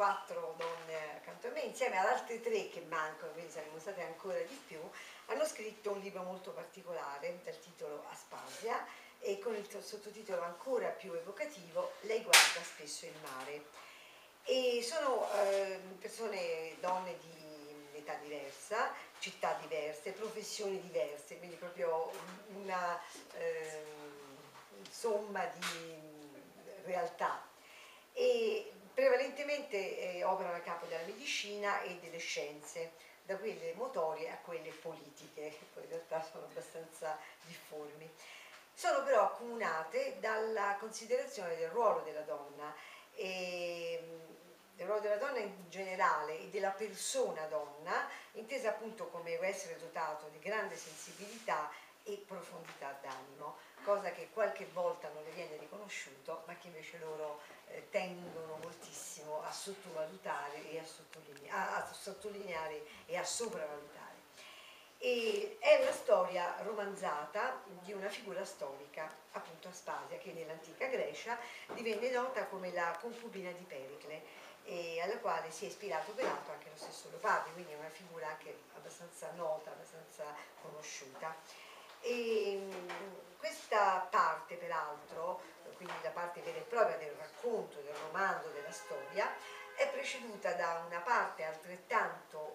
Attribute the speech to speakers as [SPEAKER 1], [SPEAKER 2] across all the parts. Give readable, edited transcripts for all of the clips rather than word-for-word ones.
[SPEAKER 1] 4 donne accanto a me, insieme ad altre 3 che mancano, quindi saremmo state ancora di più, hanno scritto un libro molto particolare dal titolo Aspasia e con il sottotitolo ancora più evocativo Lei guarda spesso il mare. E sono persone, donne di età diversa, città diverse, professioni diverse, quindi proprio una somma di realtà. E prevalentemente operano a capo della medicina e delle scienze, da quelle motorie a quelle politiche, che poi in realtà sono abbastanza difformi. Sono però accomunate dalla considerazione del ruolo della donna, del ruolo della donna in generale e della persona donna, intesa appunto come essere dotato di grande sensibilità e profondità d'animo, cosa che qualche volta non le viene riconosciuto, ma che invece loro tendono moltissimo a sottovalutare e a sottolineare e a sopravvalutare. E è la storia romanzata di una figura storica, appunto Aspasia, che nell'antica Grecia divenne nota come la concubina di Pericle, e alla quale si è ispirato peraltro anche lo stesso Leopardi, quindi è una figura anche abbastanza nota, abbastanza conosciuta. E questa parte peraltro, quindi la parte vera e propria del racconto, del romanzo, della storia, è preceduta da una parte altrettanto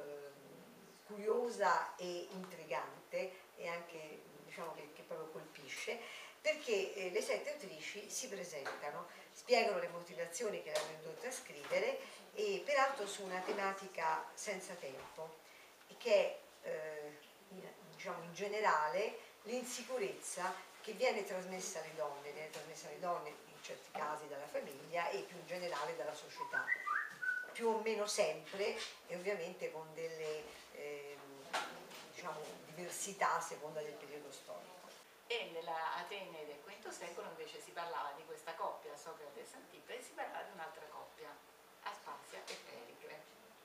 [SPEAKER 1] curiosa e intrigante e anche diciamo che proprio colpisce, perché le 7 autrici si presentano, spiegano le motivazioni che l'hanno indotta a scrivere e peraltro su una tematica senza tempo, e che è diciamo in generale l'insicurezza che viene trasmessa alle donne in certi casi dalla famiglia e più in generale dalla società, più o meno sempre e ovviamente con delle diciamo, diversità a seconda del periodo storico.
[SPEAKER 2] E nella Atene del V secolo invece si parlava di questa coppia, Socrate e Xantippe, e si parlava di un'altra coppia, Aspasia e Pericle,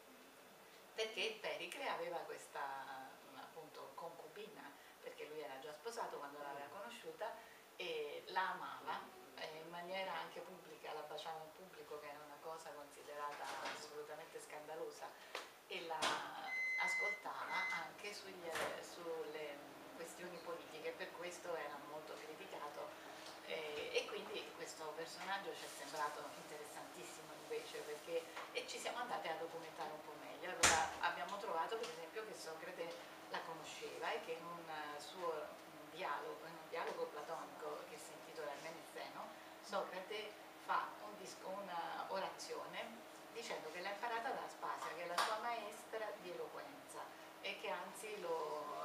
[SPEAKER 2] perché Pericle aveva questa appunto concubina, perché lui era già sposato quando l'aveva conosciuta e la amava in maniera anche pubblica, la baciava in pubblico, che era una cosa considerata assolutamente scandalosa, e la ascoltava anche sulle questioni politiche, per questo era molto criticato e quindi questo personaggio ci è sembrato interessantissimo invece, perché e ci siamo andati a documentare un po' meglio. Allora abbiamo trovato per esempio che Socrate la conosceva e che in un suo dialogo platonico che si intitola Il Menezeno, Socrate fa una orazione dicendo che l'ha imparata da Aspasia, che è la sua maestra di eloquenza e che anzi lo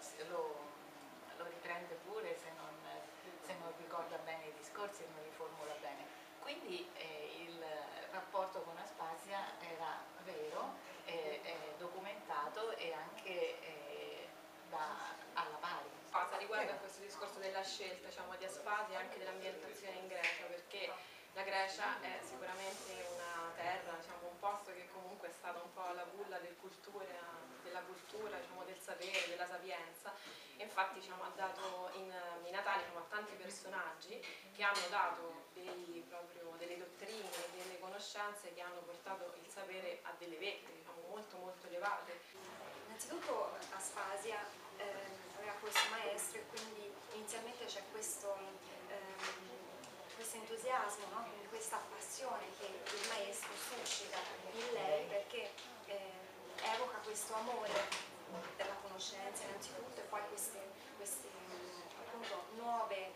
[SPEAKER 2] riprende pure se non ricorda bene i discorsi e non li formula bene. Quindi il rapporto con Aspasia era vero, documentato e anche alla pari.
[SPEAKER 3] Riguardo a questo discorso della scelta, diciamo, di Aspasia e anche dell'ambientazione in Grecia, perché la Grecia è sicuramente una terra, diciamo, un posto che comunque è stato un po' la culla della cultura, diciamo, del sapere, della sapienza, e infatti diciamo, ha dato in Natale diciamo, a tanti personaggi che hanno dato delle dottrine, delle conoscenze che hanno portato il sapere a delle vette diciamo, molto molto elevate.
[SPEAKER 4] Innanzitutto Aspasia aveva questo maestro e quindi inizialmente c'è questo entusiasmo, no? Quindi questa passione che il maestro suscita in lei perché evoca questo amore per la conoscenza innanzitutto e poi queste appunto nuove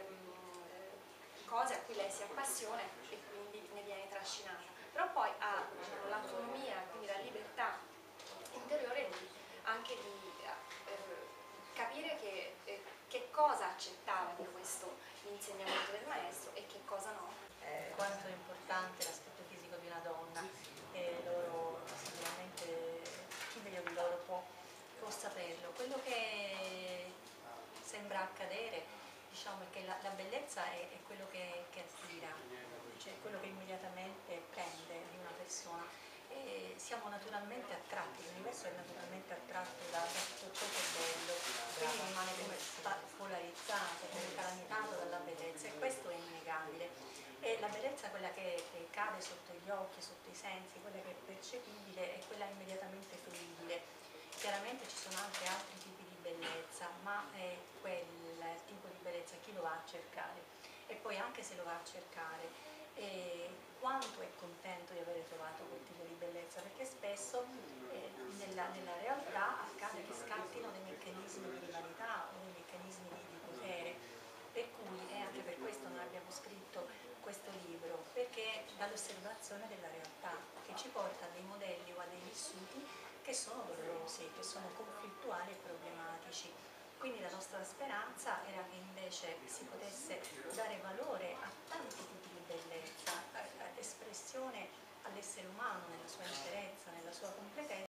[SPEAKER 4] cose a cui lei si appassiona e quindi ne viene trascinata. Però poi ha diciamo, l'autonomia, quindi la libertà interiore anche di capire che cosa accettava di questo insegnamento del maestro e che cosa no.
[SPEAKER 5] Quanto è importante l'aspetto fisico di una donna e loro sicuramente chi meglio di loro può saperlo. Quello che sembra accadere diciamo, è che la bellezza è quello che attira, cioè quello che immediatamente prende di una persona. E siamo naturalmente attratti, l'universo è naturalmente attratto da tutto ciò che è bello, quindi rimane come polarizzato, calamitato dalla bellezza e questo è innegabile. E la bellezza è quella che accade sotto gli occhi, sotto i sensi, quella che è percepibile e quella immediatamente fruibile. Chiaramente ci sono anche altri tipi di bellezza, ma è quel tipo di bellezza chi lo va a cercare. E poi anche se lo va a cercare, quanto è contento di aver trovato quel tipo di bellezza, perché spesso nella realtà accade che scattino dei meccanismi di rivalità o dei meccanismi di potere, per cui è anche per questo noi abbiamo scritto questo libro, perché dall'osservazione della realtà, che ci porta a dei modelli o a dei vissuti che sono dolorosi, che sono conflittuali e problematici. Quindi la nostra speranza era che invece si potesse dare valore a tanti tipi di bellezza, ad espressione all'essere umano nella sua interezza, nella sua completezza,